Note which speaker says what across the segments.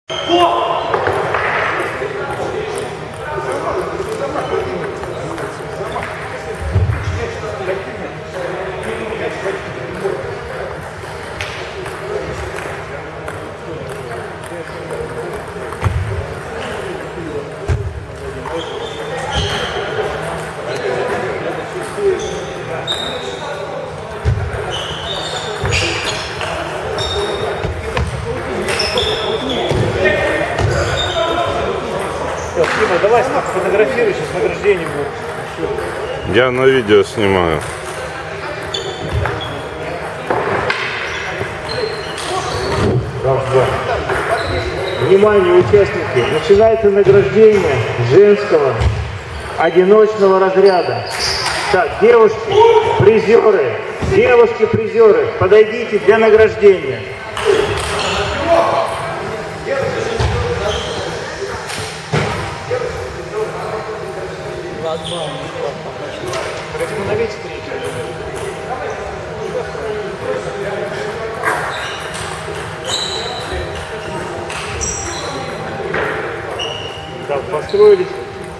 Speaker 1: Дима, давай сфотографируй, сейчас награждение будет.
Speaker 2: Я на видео снимаю.
Speaker 1: Внимание, участники! Начинается награждение женского одиночного разряда. Так, девушки-призеры, подойдите для награждения. Так, построились.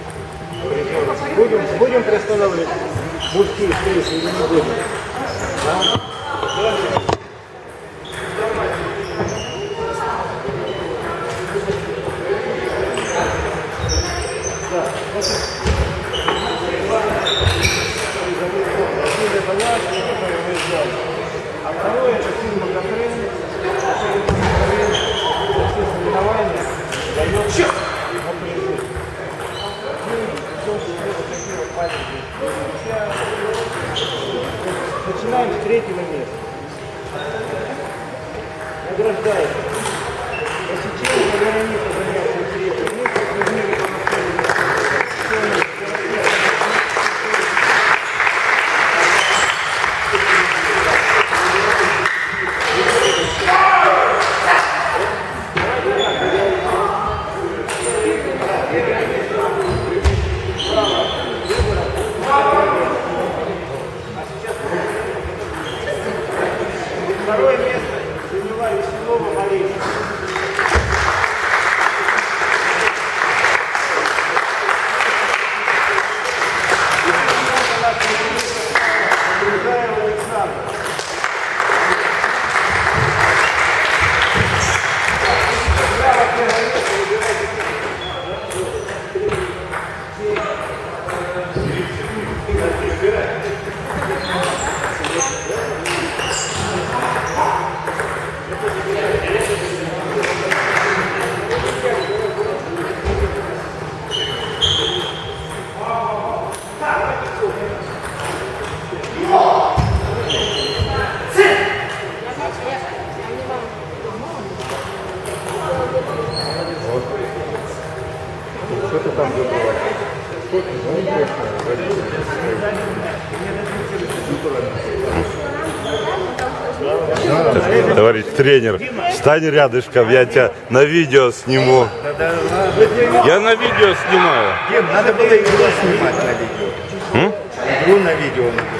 Speaker 1: Будем приостанавливать мужские встречи или не будем? Да? А второе, это фильм «Макафрен». Соревнования дает начинаем с третьего места. Награждается. Посечение программиста занял третье место. Второе место заняла Веселова Мария. Что ты там выбрала?
Speaker 2: Товарищ тренер, стань рядышком, я тебя на видео сниму. Я на видео снимаю.
Speaker 3: Дим, надо было игру снимать на видео. Игру на видео.